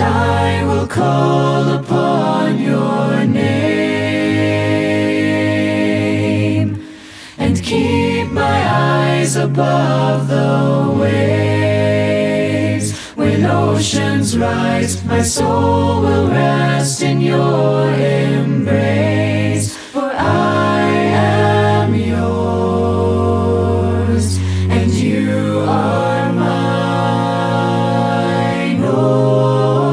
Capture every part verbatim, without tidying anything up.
I will call upon your name and keep my eyes above the waves. When oceans rise, my soul will rest in your embrace. For I am yours, and you are mine. Oh,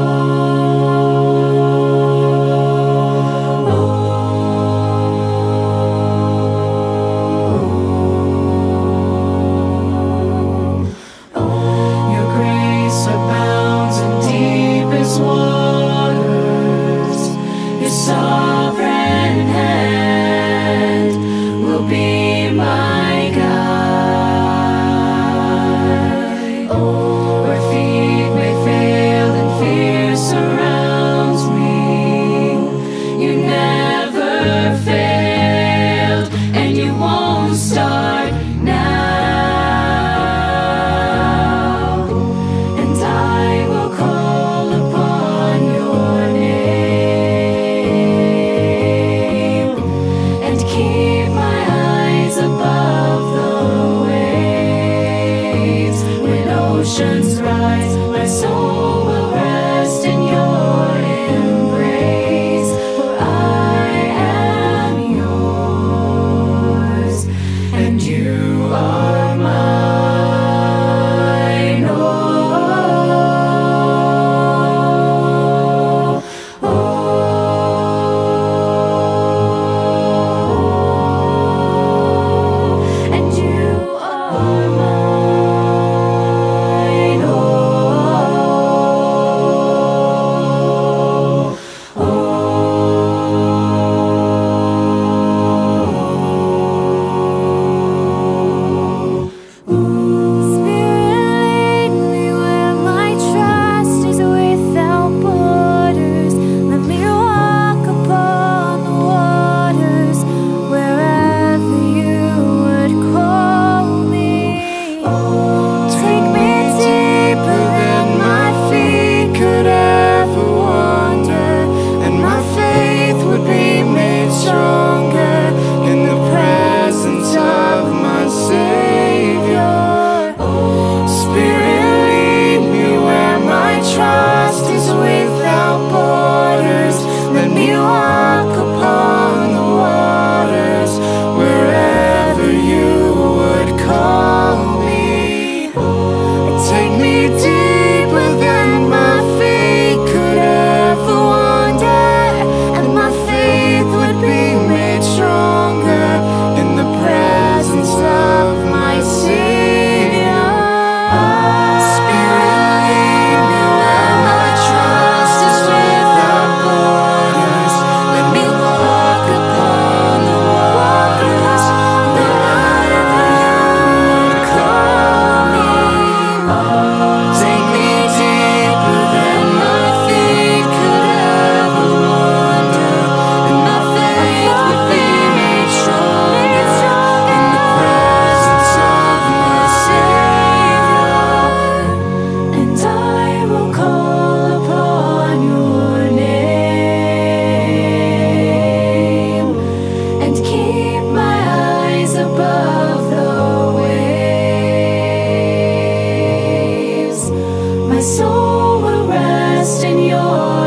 sovereign hand will be my guide. Oh, where feet may fail and fear surrounds me, you never failed, and you won't start now. And I will call upon your name, keep my eyes above the waves. When oceans rise, my soul will rest in your embrace. For I am yours, and you are mine. Oh, oh, oh. My soul will rest in your